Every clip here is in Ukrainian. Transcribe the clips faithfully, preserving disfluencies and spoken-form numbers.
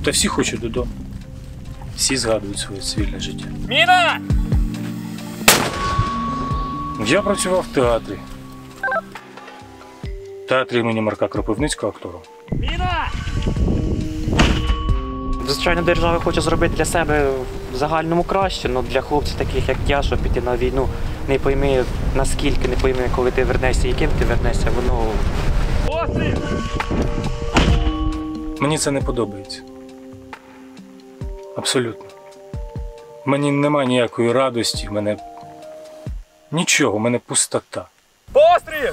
Та всі хочуть додому. Всі згадують своє цивільне життя. Міна! Я працював в театрі. В театрі імені Марка Кропивницького актором. Міна! Звичайно, держава хоче зробити для себе в загальному краще, але для хлопців таких, як я, щоб піти на війну, не пойми наскільки, не пойми, коли ти вернешся і ким ти вернешся, воно... Постріл! Мені це не подобається. Абсолютно. Мені немає ніякої радості, в мене нічого, в мене пустота. Постріл!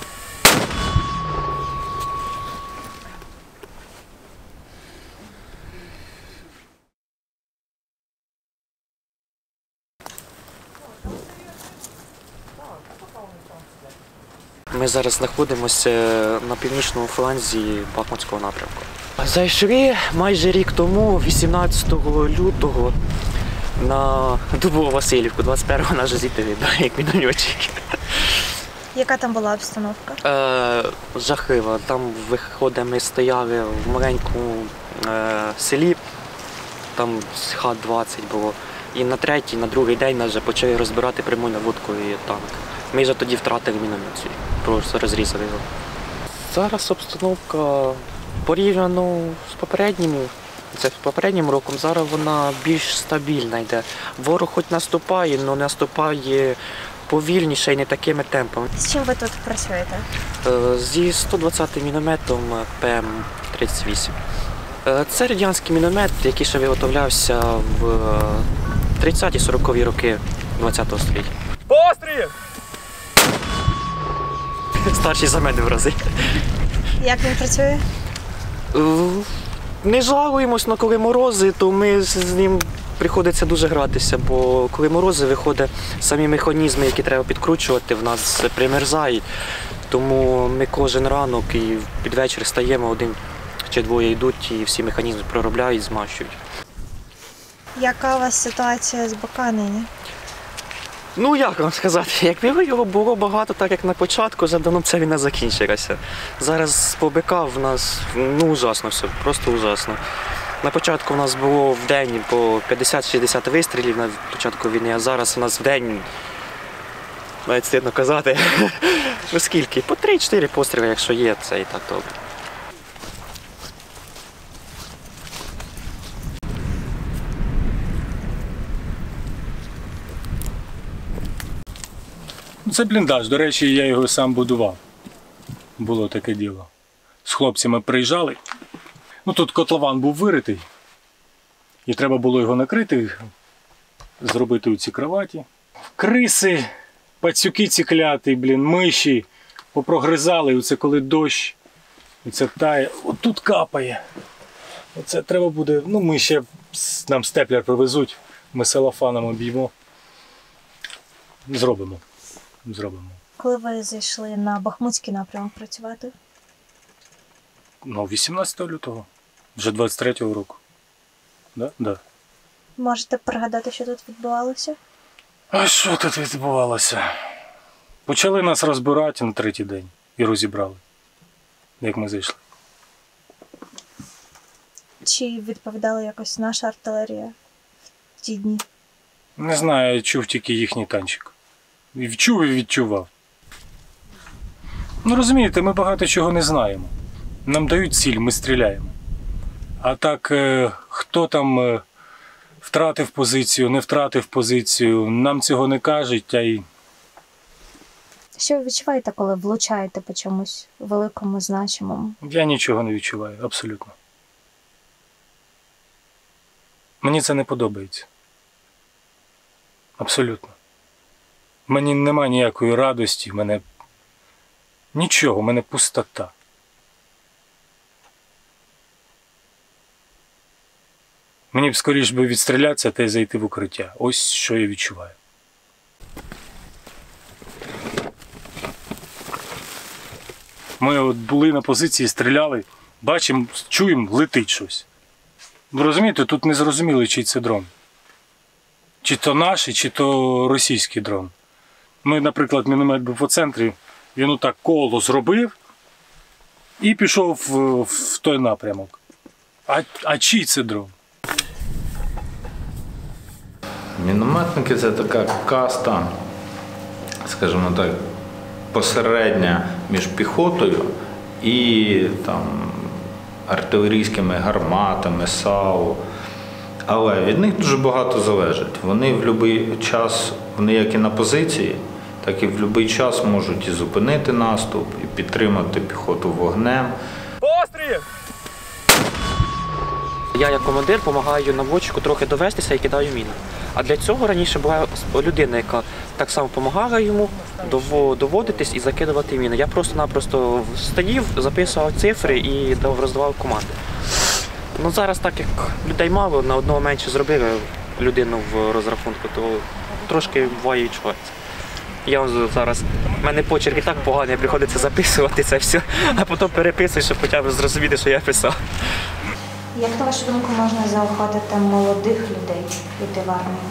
Ми зараз знаходимося на північному фланзі Бахмутського напрямку. Зайшли майже рік тому, вісімнадцятого лютого, на Дубову Василівку, двадцять першого на Жизітові, як мінометчики. Яка там була обстановка? Е, жахлива. Там виходить, ми стояли в маленькому е, селі, там хат двадцять було. І на третій, на другий день нас вже почали розбирати прямою наводкою танк. Ми вже тоді втратили міномет свій, просто розрізали його. Зараз обстановка порівняно з попереднім, це з попереднім роком, зараз вона більш стабільна йде. Ворог хоч наступає, але наступає повільніше і не такими темпами. З чим ви тут працюєте? Зі сто двадцятим мінометом Пе Ем тридцять вісім. Це радянський міномет, який ще виготовлявся в тридцяті-сорокові роки ХХ століття. Постріл! Старший за мене в рази. Як він працює? Не жалуємось, але коли морози, то ми з ним приходиться дуже гратися, бо коли морози, виходить, самі механізми, які треба підкручувати, в нас примерзають. Тому ми кожен ранок і під вечір стаємо, один чи двоє йдуть і всі механізми проробляють, змащують. Яка у вас ситуація з БК нині? Ну, як вам сказати, якби його було багато, так як на початку, вже давно ця війна закінчилася. Зараз по БК в нас, ну, ужасно все, просто ужасно. На початку в нас було в день по п'ятдесят-шістдесят вистрілів на початку війни, а зараз у нас в день, навіть стидно казати, ну скільки, по три-чотири постріли, якщо є, це і так добре. Це бліндаж, до речі, я його сам будував. Було таке діло. З хлопцями приїжджали. Ну, тут котлован був виритий. І треба було його накрити, зробити у ці кроваті. Криси, пацюки ці кляті, блін, миші попрогризали. Оце коли дощ, оце тає. Отут капає. Оце треба буде, ну ми ще, нам степлер привезуть, ми селофаном об'ємо. Зробимо. Зробимо. Коли ви зайшли на Бахмутський напрямок працювати? Ну, вісімнадцятого лютого, вже двадцять третього року. Да? Да. Можете пригадати, що тут відбувалося? А що тут відбувалося? Почали нас розбирати на третій день і розібрали, як ми зайшли. Чи відповідала якось наша артилерія в ті дні? Не знаю, я чув тільки їхній танчик. І чув і відчував. Ну, розумієте, ми багато чого не знаємо. Нам дають ціль, ми стріляємо. А так, е, хто там е, втратив позицію, не втратив позицію, нам цього не кажуть, а й... Що ви відчуваєте, коли влучаєте по чомусь великому, значимому? Я нічого не відчуваю, абсолютно. Мені це не подобається. Абсолютно. Мені немає ніякої радості, в мене нічого, в мене пустота. Мені б скоріш би відстрілятися та й зайти в укриття. Ось що я відчуваю. Ми от були на позиції, стріляли, бачимо, чуємо, летить щось. Ви розумієте, тут не зрозуміло, чий це дрон. Чи то наш, чи то російський дрон. Ми, наприклад, міномет був по центрі, він отак коло зробив і пішов в, в той напрямок. А, а чий це дрон? Мінометники це така каста, скажімо так, посередня між піхотою і там, артилерійськими гарматами, САУ. Але від них дуже багато залежить. Вони в будь-який час, вони як і на позиції, так і в будь-який час можуть і зупинити наступ, і підтримати піхоту вогнем. Постріл! Я як командир допомагаю наводчику трохи довестися і кидаю міни. А для цього раніше була людина, яка так само допомагала йому дово- доводитись і закидувати міни. Я просто-напросто стоїв, записував цифри і дав- роздавав команди. Ну зараз, так як людей мало, на одного менше зробили людину в розрахунку, то трошки буває відчувається. Я зараз, в мене почерк і так поганий, приходиться записувати це все, а потім переписую, щоб хоча б зрозуміти, що я писав. Як, на вашу думку, можна заохотити молодих людей йти в армію?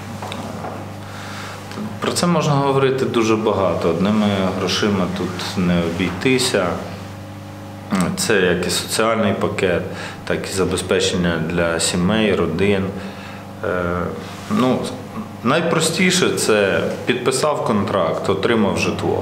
Про це можна говорити дуже багато. Одними грошима тут не обійтися. Це як і соціальний пакет, так і забезпечення для сімей, родин. Е, ну, найпростіше це підписав контракт, отримав житло.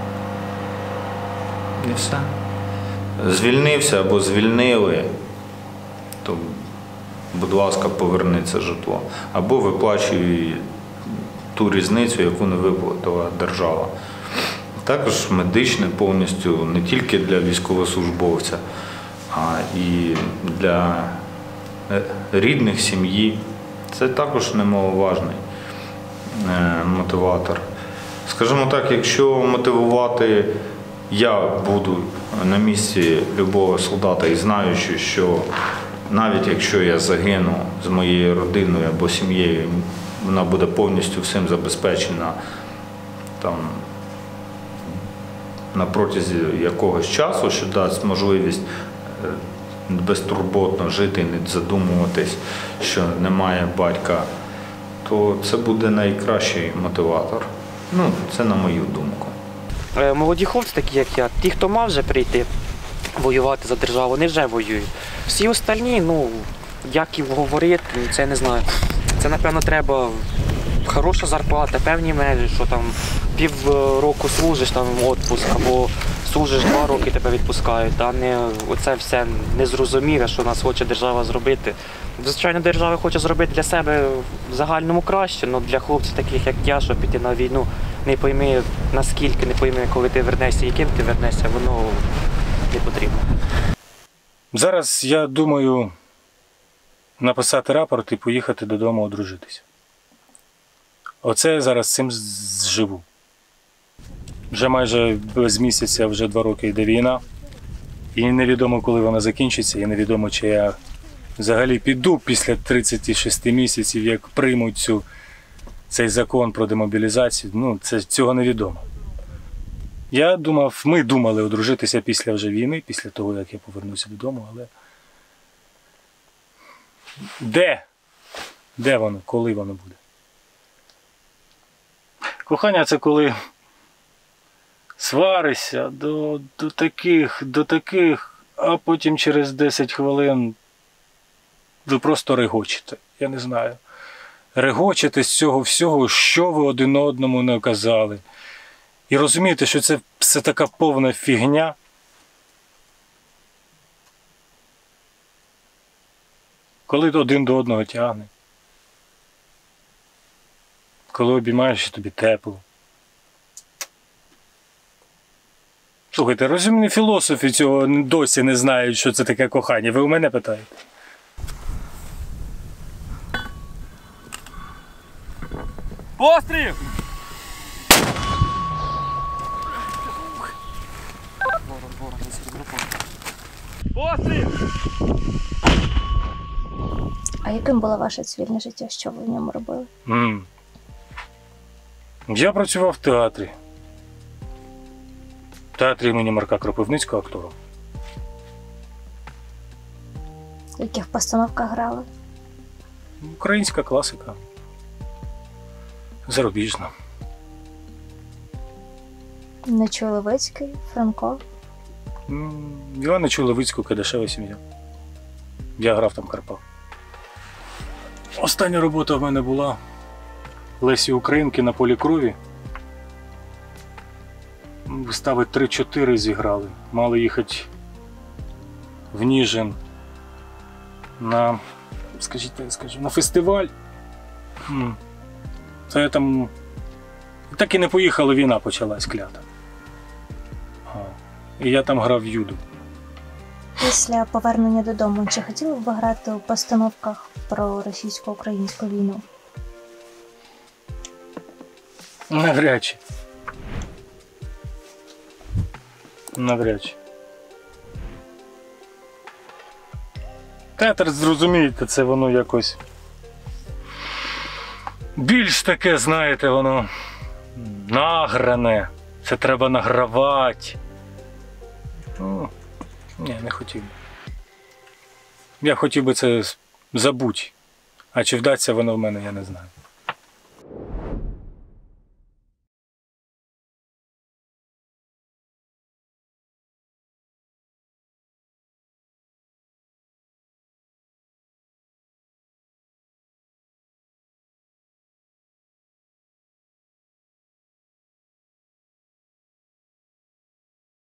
І все. Звільнився або звільнили, то, будь ласка, поверни це житло. Або виплачуй ту різницю, яку не виплатила держава. Також медичне повністю не тільки для військовослужбовця, а і для рідних, сім'ї. Це також немаловажний мотиватор. Скажімо так, якщо мотивувати я буду на місці любого солдата і знаючи, що навіть якщо я загину з моєю родиною або сім'єю, вона буде повністю всім забезпечена там, на протязі якогось часу, що дасть можливість безтурботно жити, не задумуватись, що немає батька, то це буде найкращий мотиватор. Ну, це на мою думку. Молоді хлопці, такі як я, ті, хто мав вже прийти воювати за державу, вони вже воюють. Всі остальні, ну, як і говорити, це не знаю. Це, напевно, треба хороша зарплата, певні межі, що там пів року служиш, там відпуск, або служиш два роки, тебе відпускають, а не оце все незрозуміле, що нас хоче держава зробити. Звичайно, держава хоче зробити для себе в загальному краще, але для хлопців таких, як я, щоб піти на війну, не пойми наскільки, не пойми, коли ти вернешся, яким ти вернешся, воно не потрібно. Зараз я думаю написати рапорт і поїхати додому одружитися. Оце я зараз цим зживу. Вже майже без місяця, вже два роки йде війна. І невідомо, коли вона закінчиться, і невідомо, чи я взагалі піду після тридцяти шести місяців, як приймуть цю, цей закон про демобілізацію. Ну, це, цього невідомо. Я думав, ми думали одружитися після вже війни, після того, як я повернуся додому, але де? Де воно? Коли воно буде? Кохання – це коли сваришся до, до таких, до таких, а потім через десять хвилин ви просто регочете. Я не знаю. Регочете з цього всього, що ви один одному не казали. І розумієте, що це все така повна фігня. Коли один до одного тягне. Коли обіймаєш, тобі тепло. Слухайте, розумні філософи цього досі не знають, що це таке кохання. Ви у мене питаєте? Постріл! Постріл! А яким було ваше цивільне життя? Що ви в ньому робили? М. Я працював в театрі. В театрі імені Марка Кропивницького актором. В яких постановках грали? Українська класика. Зарубіжна. Нечуй Левицький, Франко. М, Івана Чуловицького, Кадашева сім'я. Я грав там Карпав. Остання робота в мене була Лесі Українки на полі крові. Вистави три-чотири зіграли. Мали їхати в Ніжин на, скажіть, я скажу, на фестиваль. М. Та я там так і не поїхали, війна почалась клята. А. І я там грав в юду. Після повернення додому, чи хотіли б ви грати у постановках про російсько-українську війну? Навряд чи. Навряд чи. Театр, зрозумієте, це воно якось більш таке, знаєте, воно награне. Це треба награвати. Ну, ні, не хотів би. Я хотів би це забути. А чи вдасться воно в мене, я не знаю.